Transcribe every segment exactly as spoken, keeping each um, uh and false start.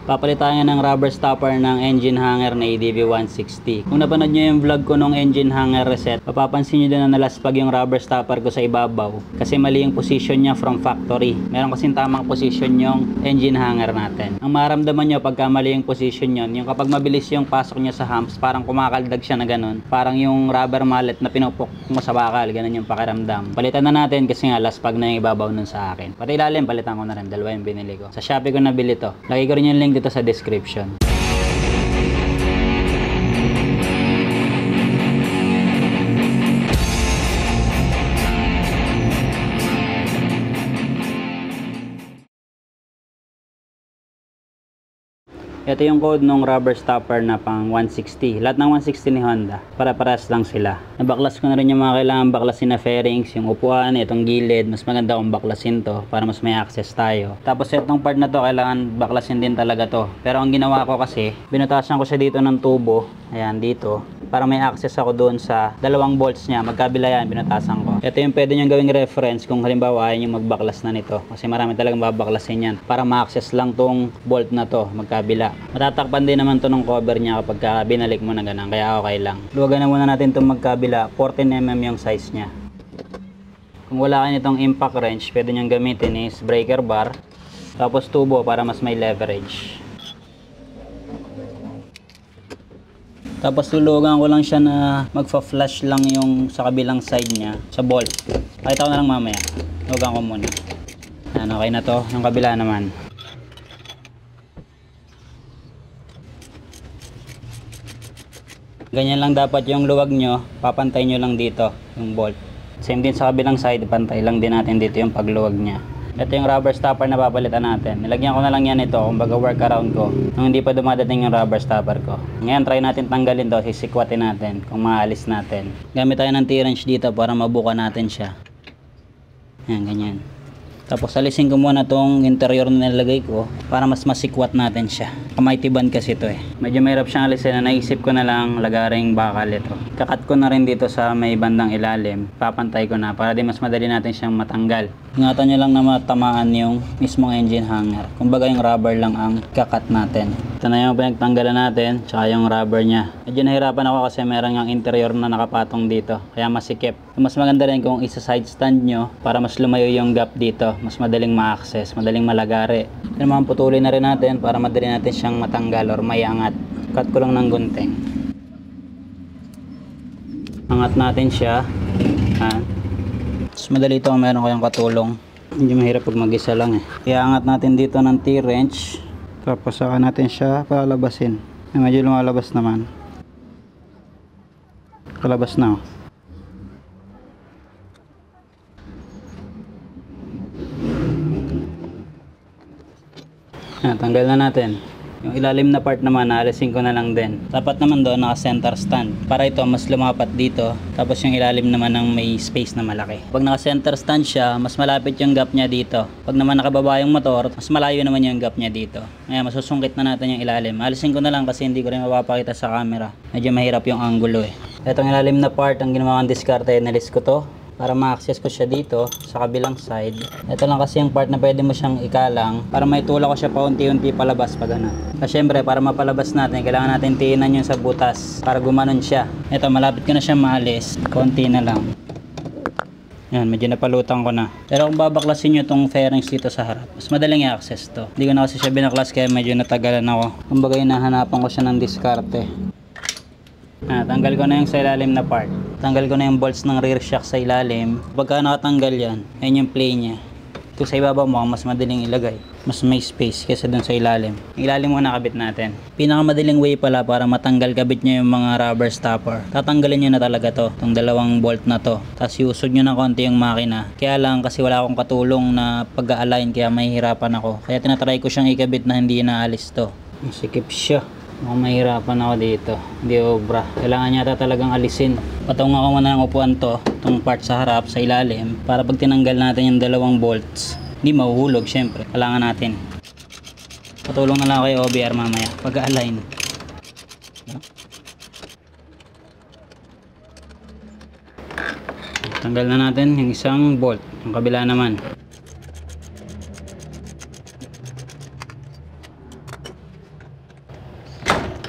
Papalitan niya ng rubber stopper ng engine hanger na A D V one sixty. Kung napanood nyo yung vlog ko nung engine hanger reset, mapapansin nyo din na nalaspag yung rubber stopper ko sa ibabaw kasi mali yung position niya from factory. Meron kasing tamang position yung engine hanger natin. Ang maramdaman nyo pagka mali yung position yun, yung kapag mabilis yung pasok niya sa humps, parang kumakaldag siya na ganun. Parang yung rubber mallet na pinupok mo sa bakal, ganun yung pakiramdam. Palitan na natin kasi nga laspag na yung ibabaw nun sa akin. Pati ilalim, palitan ko na rin. Dalawa yung binili ko. Sa Shopee ko nabili to. Lagay ko rin yung link dito sa description. Ito yung code ng rubber stopper na pang one sixty. Lahat ng one sixty ni Honda, para-paras lang sila. Nabaklas ko na rin yung mga kailangan baklasin na fairings, yung upuan, itong gilid. Mas maganda kung baklasin to para mas may access tayo. Tapos itong part na to, kailangan baklasin din talaga to. Pero ang ginawa ko kasi, binutasan ko siya dito ng tubo. Ayan, dito. Para may access ako doon sa dalawang bolts niya. Magkabila yan, binutasan ko. Ito yung pwede nyo gawing reference kung halimbawa ayaw nyo magbaklas na nito. Kasi marami talagang babaklasin yan. Para ma-access lang tong bolt na to, magkabila. Matatakpan din naman to ng cover niya kapag binalik mo na ganun. Kaya okay lang. Luwagan na muna natin itong magkabila. fourteen millimeters yung size niya. Kung wala kayo nitong impact wrench, pwede nyo gamitin is breaker bar. Tapos tubo para mas may leverage. Tapos tulugan ko lang siya na magfa-flash lang yung sa kabilang side niya sa bolt. Pakita ko na lang mamaya. Tulugan ko muna. Ayan, okay na to. Yung kabila naman. Ganyan lang dapat yung luwag nyo. Papantay nyo lang dito yung bolt. Same din sa kabilang side. Pantay lang din natin dito yung pagluwag niya. Ito yung rubber stopper na papalitan natin. Nilagyan ko na lang yan ito, kumbaga workaround ko nung hindi pa dumadating yung rubber stopper ko. Ngayon try natin tanggalin to, sisikwatin natin kung maalis natin. Gamit tayo ng T-wrench dito para mabuka natin siya. Ayan, ganyan. Tapos alisin ko muna tong interior na nilagay ko para mas masikwat natin siya. Mighty band kasi ito eh. Medyo mahirap siyang alisin na naisip ko na lang lagaring bakal ito. Kakat ko na rin dito sa may bandang ilalim. Papantay ko na para di mas madali natin siyang matanggal. Ingatan nyo lang na matamaan yung mismong engine hanger. Kumbaga yung rubber lang ang kakat natin. Ito na yung pinagtanggalan natin, tsaka yung rubber nya. Medyo nahirapan ako kasi meron yung interior na nakapatong dito. Kaya masikip. Mas maganda rin kung isa side stand nyo para mas lumayo yung gap dito. Mas madaling ma-access, madaling malagari. Ito naman putulin na rin natin para madali natin siyang matanggal or may angat. Cut ko lang ng gunting. Angat natin siya. Ayan. Mas madali ito kung meron kayong katulong. Hindi mahirap pag mag-isa lang eh. Iangat natin dito ng T-wrench. Tapos saka natin siya palabasin. Ay, medyo lumalabas naman. Kalabas na oh. Ayan, tanggal na natin. Yung ilalim na part naman, naalisin ko na lang din. Dapat naman doon naka center stand. Para ito mas lumapat dito. Tapos yung ilalim naman ng may space na malaki. Pag naka center stand siya, mas malapit yung gap niya dito. Pag naman nakababa yung motor, mas malayo naman yung gap niya dito. Ngayon, masusungkit na natin yung ilalim. Alisin ko na lang kasi hindi ko rin mapapakita sa camera. Medyo mahirap yung angulo eh. Itong ilalim na part, ang ginawa kong diskarte, nalis ko to. Para ma-access ko siya dito sa kabilang side. Ito lang kasi yung part na pwede mo siyang ikalang para may tulak ko siya paunti-unti palabas pag ano. Kasi syempre para mapalabas natin, kailangan natin tiinan yung sa butas para gumanon siya. Ito, malapit ko na siya maalis. Konti na lang. Yan, medyo napalutang ko na. Pero kung babaklasin nyo itong fairings dito sa harap, mas madaling i-access to. Hindi ko na kasi siya binaklas kaya medyo natagalan ako. Kumbaga hinahanapan ko siya ng diskarte. Ah, tanggal ko na yung sa ilalim na part. Tanggal ko na yung bolts ng rear shock sa ilalim. Pagka nakatanggal yan, ayun yung play nya. Ito sa ibaba mo, mas madaling ilagay. Mas may space kaysa dun sa ilalim. Ilalim muna kabit natin. Pinakamadaling way pala para matanggal kabit nyo yung mga rubber stopper. Tatanggalin nyo na talaga to, itong dalawang bolt na to. Tapos iusod nyo ng konti yung makina. Kaya lang kasi wala akong katulong na pag-align kaya mahihirapan ako. Kaya tinatry ko siyang ikabit na hindi naalis to. Masikip siya. Mukhang mahirapan ako dito. Hindi obra. Kailangan yata talagang alisin. Patungan ko muna ng upuan to. Itong part sa harap, sa ilalim. Para pag tinanggal natin yung dalawang bolts, hindi mahuhulog syempre. Kailangan natin. Patulong na lang kay O B R mamaya. Pag-align. Tanggal na natin yung isang bolt. Yung kabila naman.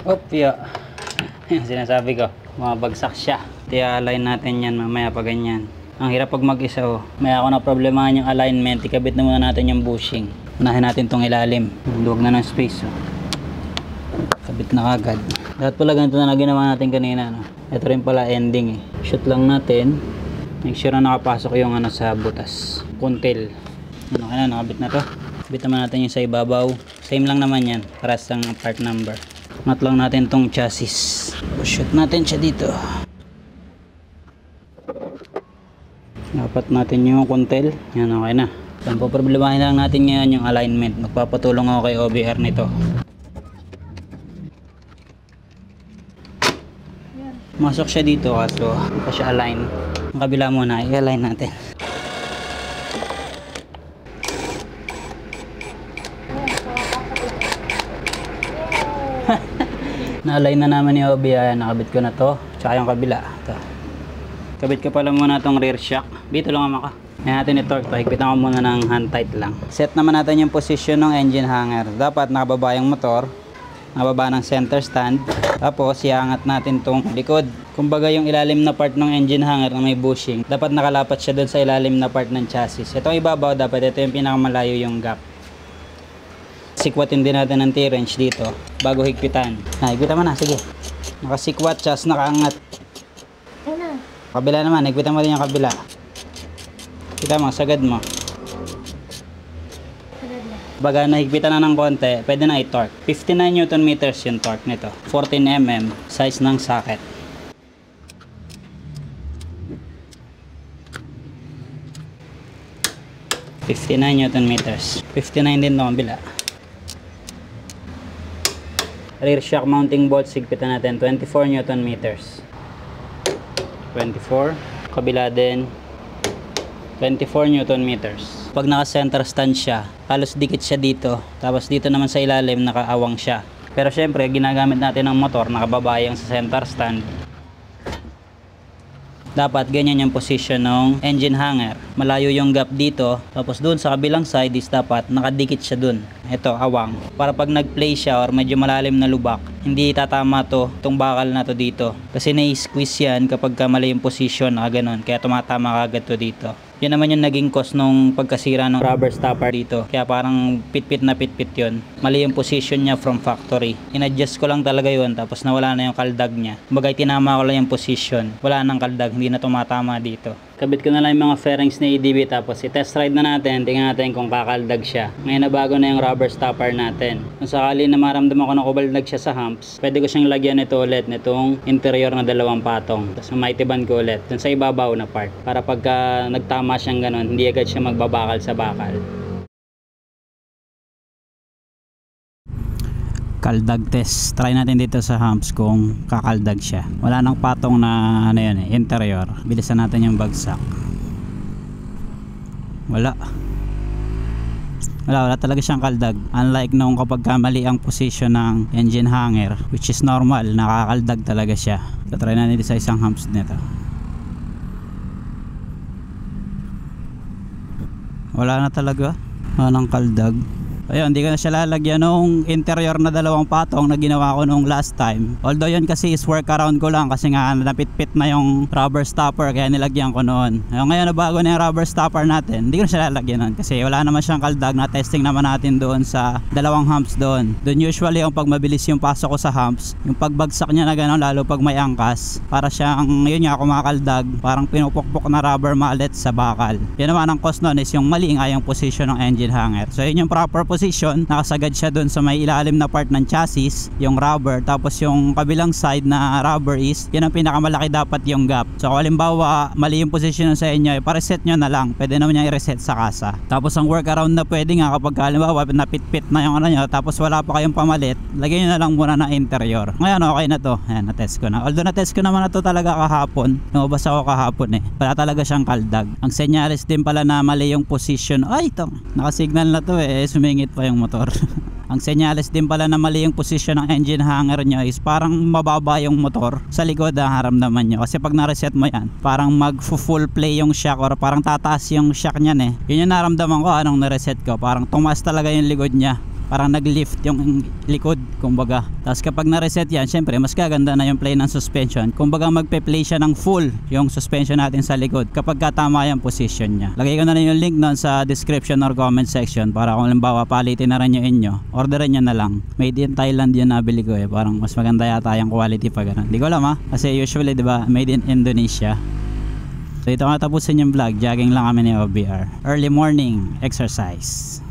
Opya. Yung sinasabi ko, mabagsak siya. I-align natin yan mamaya pa ganyan. Ang hirap pag mag-isa oh. May ako na problemahan yung alignment. Ikabit na muna natin yung bushing. Unahin natin tong ilalim. Duwag na ng space oh. Kabit na kagad. Lahat pala ganito na ginawa natin kanina no? Ito rin pala ending eh. Shoot lang natin. Make sure na nakapasok yung ano sa butas. Kuntil. Ano ka na, nakabit na to. Kabit naman natin yung sa ibabaw. Same lang naman yan. Paras ang part number. Mat lang natin tong chassis. Shoot natin siya dito. Dapat natin yung kuntil. Yan, okay na. Ang poproblemahin lang natin ngayon yung alignment. Magpapatulong ako kay O B R nito. Masok siya dito kaso hindi pa siya align. Ang kabila muna, i-align natin. Na-align na naman ni O B R. Nakabit ko na to. Tsaka yung kabila. Ito. Kabit ko pala muna tong rear shock. Dito lang naman ka. Ngayon natin i-torque to. Higpitan ko muna ng hand tight lang. Set naman natin yung position ng engine hanger. Dapat nakababa yung motor. Nakababa ng center stand. Tapos iangat natin tong likod. Kumbaga yung ilalim na part ng engine hanger na may bushing. Dapat nakalapat siya doon sa ilalim na part ng chassis. Itong ibabaw dapat ito yung pinakamalayo yung gap. Sikwatin din natin ng T-wrench dito bago higpitan. Na, higpitan mo na. Sige. Nakasikwat, chas, nakaangat. Ano? Kabila naman. Higpitan mo din yung kabila. Kita mo, sagad mo. Sagad na. Baga nahigpitan na ng konti, pwede na i-torque. fifty-nine newton meters yung torque nito. fourteen millimeters size ng socket. fifty-nine newton meters. fifty-nine din itong kabila. Rear shock mounting bolts, higpitan natin twenty-four newton meters. twenty-four. Kabila din twenty-four newton meters. Pag naka center stand siya, halos dikit siya dito. Tapos dito naman sa ilalim nakaawang siya. Pero syempre ginagamit natin ng motor nakababayang sa center stand. Dapat ganyan yung position ng engine hanger. Malayo yung gap dito. Tapos dun sa kabilang side is dapat nakadikit siya dun. Ito, awang. Para pag nag-play siya or medyo malalim na lubak, hindi tatama to, itong bakal na to dito. Kasi nai-squeeze yan kapag mali yung position na ganun. Kaya tumatama kagad to dito. Yan naman yung naging cause nung pagkasira ng rubber stopper dito. Kaya parang pit-pit na pit-pit yun. Mali yung position niya from factory. In-adjust ko lang talaga yun. Tapos nawala na yung kaldag niya. Bagay tinama ko lang yung position. Wala nang kaldag. Hindi na tumatama dito. Kabit ko na lang yung mga fairings na E D B. Tapos i-test ride na natin. Tingnan natin kung kakaldag siya. Ngayon na bago na yung rubber stopper natin. Kung sakali na maramdaman ko na kubaldag siya sa humps, pwede ko siyang lagyan nito ulit. Nitong interior na dalawang patong. Tapos maitiban ko ulit. Dun sa ibabaw na part. Para pagka nagtama siyang ganun, hindi agad siya magbabakal sa bakal. Kaldag test. Try natin dito sa humps kung kakaldag siya. Wala nang patong na ano yan, eh, interior. Bilisan natin yung bagsak. Wala. Wala, wala talaga siyang kaldag. Unlike nung kapag mali ang position ng engine hanger, which is normal, nakakaldag talaga siya. So try natin dito sa isang humps nito. Wala na talaga. Wala nang kaldag. Ayun, hindi ko na siya lalagyan nung interior na dalawang patong na ginawa ko nung last time. Although yun kasi is workaround ko lang kasi nga napit-pit na yung rubber stopper kaya nilagyan ko noon. Ayun, ngayon na bago na yung rubber stopper natin, hindi ko na siya lalagyan nun kasi wala naman siyang kaldag. Na testing naman natin doon sa dalawang humps doon. Doon usually yung pag mabilis yung pasok ko sa humps, yung pagbagsak niya na gano'n, lalo pag may angkas, para siyang yun nga kumakaldag, parang pinupukpok na rubber mallet sa bakal. Yan naman ang cause nun is yung mali nga yung position ng engine hanger. So yun yung proper position. Nakasagad siya dun sa may ilalim na part ng chassis, yung rubber, tapos yung kabilang side na rubber is yan ang pinakamalaki dapat yung gap. So kung halimbawa mali yung position sa inyo, ipareset nyo na lang, pwede naman yung i-reset sa kasa. Tapos ang workaround na pwede nga kapag halimbawa napit-pit na yung ano nyo, tapos wala pa kayong pamalit, lagyan nyo na lang muna ng interior. Ngayon okay na to. Ayan, na-test ko na. Although na-test ko naman na to talaga kahapon, lumabas ako kahapon eh, wala talaga siyang kaldag. Ang senyales din pala na mali yung position, ay ito, nakasignal na to eh, sumingit pa yung motor. Ang senyales din pala na mali yung position ng engine hanger nyo is parang mababa yung motor sa likod ang haramdaman nyo. Kasi pag na-reset mo yan, parang mag-full play yung shock or parang tataas yung shock nyan eh. Yun yung naramdaman ko anong na-reset ko. Parang tumaas talaga yung likod nya. parang nag-lift yung likod kumbaga. Tapos kapag na-reset yan, syempre mas gaganda na yung play ng suspension. Kumbaga magpe-play siya ng full yung suspension natin sa likod kapag katama yung position niya. Lagay ko na rin yung link nun sa description or comment section para kung halimbawa palitin na rin yung inyo, orderin nyo na lang. Made in Thailand yun nabili ko eh, parang mas maganda yata yung quality pa ganun. Hindi ko alam ha, kasi usually diba made in Indonesia. So ito nga tapusin yung vlog, jogging lang kami ni O B R. Early morning exercise.